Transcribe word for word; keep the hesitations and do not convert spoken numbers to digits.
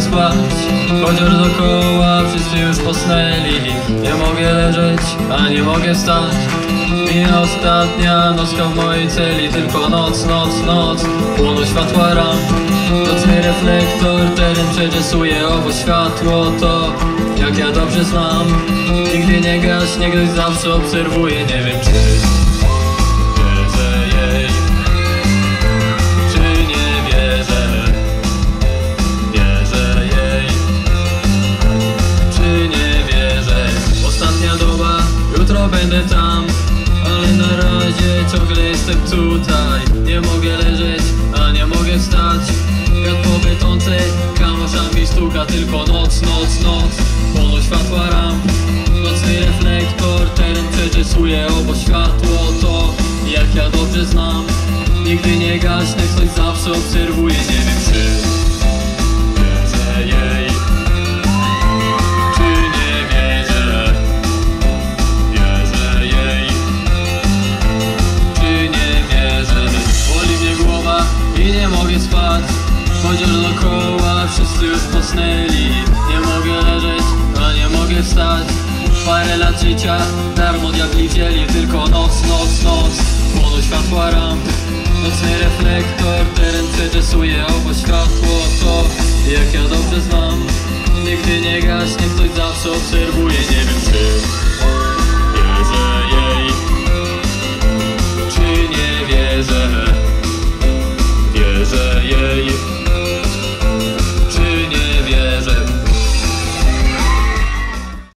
spać, chociaż dookoła wszyscy już posnęli. Nie mogę leżeć, a nie mogę wstać. Mija ostatnia nocka w mojej celi. Tylko noc, noc, noc, płoną światła ram. Nocny reflektor teren przeczesuje. Owo światło to, jak ja dobrze znam. Nigdy nie gaśnie, ktoś zawsze obserwuje. Nie wiem czy wierzę jej, czy nie wierzę. Wierzę jej, czy nie wierzę. Ostatnia doba, jutro będę tam, ale na razie ciągle jestem tutaj. Nie mogę leżeć, a nie mogę wstać. Wiatr po betonce kamaszami stuka. Tylko noc, noc, noc, płoną światła ram. Nocny reflektor teren przeczesuje. Obo światło to, jak ja dobrze znam. Nigdy nie gaśnie, ktoś zawsze obserwuje. Nie wiem czy wierzę jej, czy nie wierzę. Wierzę jej, czy nie wierzę. Boli mnie głowa i nie mogę spać, chociaż dookoła wszyscy już posnęli. Nie mogę leżeć, a nie mogę wstać. Parę lat życia darmo diabli wzięli. Tylko noc, noc, noc, płoną światła ram. Nocny reflektor teren przeczesuje. Obo światło to, jak ja dobrze znam. Nigdy nie gaśnie, ktoś zawsze obserwuje. Nie wiem czy